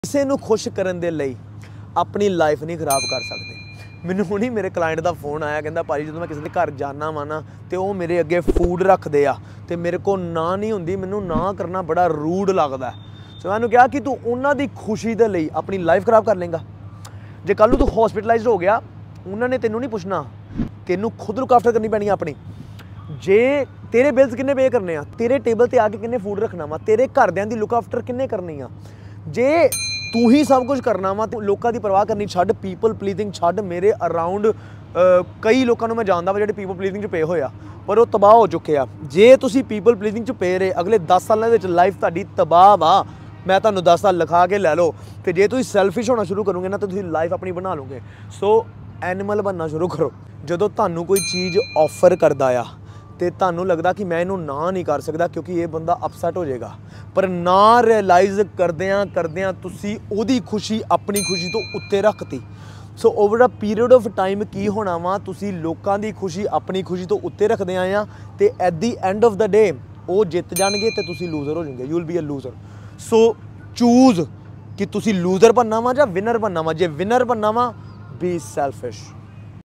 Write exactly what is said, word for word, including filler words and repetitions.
ਕਿਸੇ ਨੂੰ ਖੁਸ਼ ਕਰਨ ਦੇ ਲਈ ਆਪਣੀ ਲਾਈਫ नहीं खराब कर सकते। ਮੈਨੂੰ ਹੁਣੀ ਮੇਰੇ ਕਲਾਇੰਟ ਦਾ ਫੋਨ ਆਇਆ, ਕਹਿੰਦਾ ਭਾਜੀ ਜਦੋਂ ਮੈਂ ਕਿਸੇ ਦੇ ਘਰ ਜਾਣਾ ਵਾ ਨਾ ਤੇ ਉਹ ਮੇਰੇ ਅੱਗੇ ਫੂਡ ਰੱਖਦੇ ਆ ਤੇ ਮੇਰੇ ਕੋਲ ਨਾ ਨਹੀਂ ਹੁੰਦੀ, ਮੈਨੂੰ ਨਾ ਕਰਨਾ ਬੜਾ ਰੂਡ ਲੱਗਦਾ। ਸੋ ਮੈਂ ਉਹਨੂੰ ਕਿਹਾ ਕਿ ਤੂੰ ਉਹਨਾਂ ਦੀ ਖੁਸ਼ੀ ਦੇ ਲਈ ਆਪਣੀ ਲਾਈਫ ਖਰਾਬ ਕਰ ਲੇਗਾ। ਜੇ ਕੱਲ ਨੂੰ ਤੂੰ ਹਸਪੀਟਲਾਈਜ਼ਡ ਹੋ ਗਿਆ, ਉਹਨਾਂ ਨੇ ਤੈਨੂੰ ਨਹੀਂ ਪੁੱਛਣਾ, ਤੈਨੂੰ ਖੁਦ ਲੁੱਕ ਆਫਟਰ ਕਰਨੀ ਪੈਣੀ ਆਪਣੀ। ਜੇ ਤੇਰੇ ਬਿਲਸ ਕਿੰਨੇ ਪੇ ਕਰਨੇ ਆ, ਤੇਰੇ ਟੇਬਲ ਤੇ ਆ ਕੇ ਕਿੰਨੇ ਫੂਡ ਰੱਖਣਾ ਵਾ, ਤੇਰੇ ਘਰਦਿਆਂ ਦੀ ਲੁੱਕ ਆਫਟਰ ਕਿੰਨੇ ਕਰਨੀ ਆ। ਜੇ तू ही सब कुछ करना वा, तू लोगों की परवाह करनी छड्ड, पीपल प्लीजिंग छड्ड। मेरे अराउंड कई लोगों मैं जानता वा जो पीपल प्लीजिंग च पे होया पर वो तबाह हो चुके हैं। जे तुसी पीपल प्लीजिंग च पे रहे, अगले दस सालों में लाइफ तुहाडी तबाह वा। मैं तुहानूं दस साल लिखा के लै लो, तो जे तुसीं सैल्फिश होना शुरू करोगे ना तो तुसीं लाइफ अपनी बना लोगे। सो एनिमल बनना शुरू करो। जदों तुहानूं कोई चीज़ ऑफर करदा आ तो तुहानूं लगदा कि मैं इहनूं ना नहीं कर सकदा क्योंकि ये बंदा अपसैट हो जाएगा, पर ना रियलाइज़ करदियां करदियां तुसी ओदी खुशी अपनी खुशी तो उत्ते रखती। So over a period of time की होना वा, तुसी लोकां दी खुशी अपनी खुशी तो उत्ते रखदे आए आ ते at the end of the day वो जित जाणगे ते तुसी लूजर हो जाओगे। You will be a loser. So choose कि तुसी लूजर बनना वा जां विनर बनना वा। जे विनर बनना वा, बी सैल्फिश।